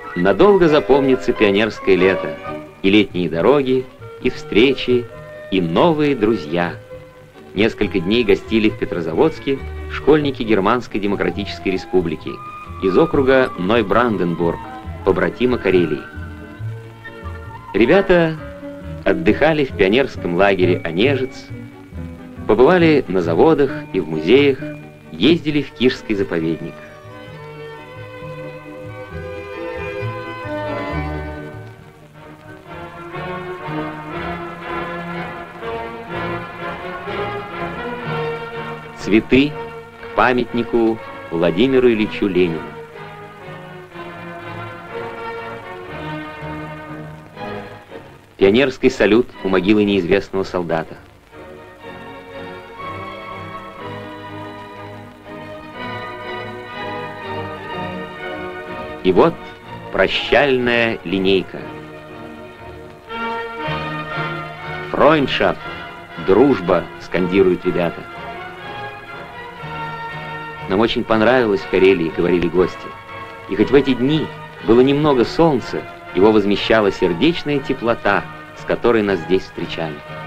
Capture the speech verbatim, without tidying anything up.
Надолго запомнится пионерское лето, и летние дороги, и встречи, и новые друзья. Несколько дней гостили в Петрозаводске школьники Германской Демократической Республики из округа Нойбранденбург, побратима Карелии. Ребята отдыхали в пионерском лагере Онежец, побывали на заводах и в музеях, ездили в Кишский заповедник. Цветы к памятнику Владимиру Ильичу Ленину. Пионерский салют у могилы неизвестного солдата. И вот прощальная линейка. «Фройндшафт», «Дружба», скандируют ребята. «Нам очень понравилось в Карелии», — говорили гости. И хоть в эти дни было немного солнца, его возмещала сердечная теплота, с которой нас здесь встречали.